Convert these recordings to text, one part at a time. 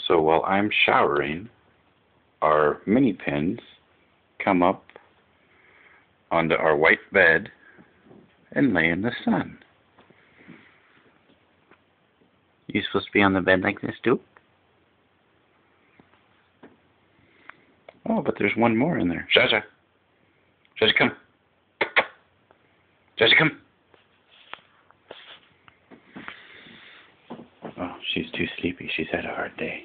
So while I'm showering, our mini pins come up onto our white bed and lay in the sun. You supposed to be on the bed like this too? Oh, but there's one more in there. Jaja. Jaja, come. Jaja, come. Oh, she's too sleepy. She's had a hard day.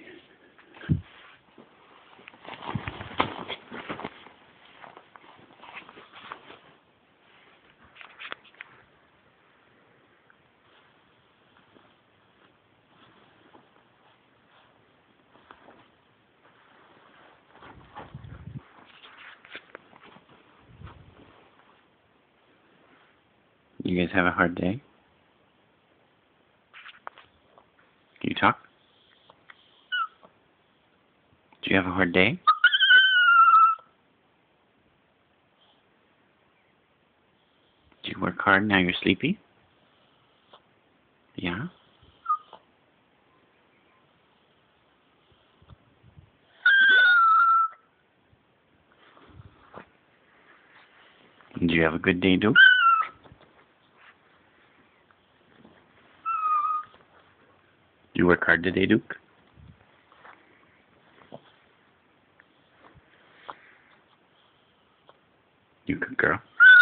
You guys have a hard day? Can you talk? Do you have a hard day? Do you work hard now you're sleepy? Yeah? Did you have a good day, Duke? You work hard today, Duke? You good girl.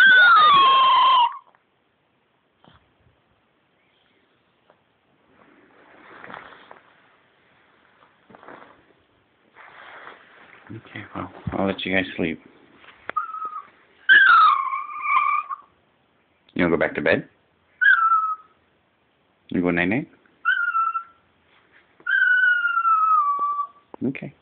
Okay, well, I'll let you guys sleep. You wanna go back to bed? You go night-night? Okay.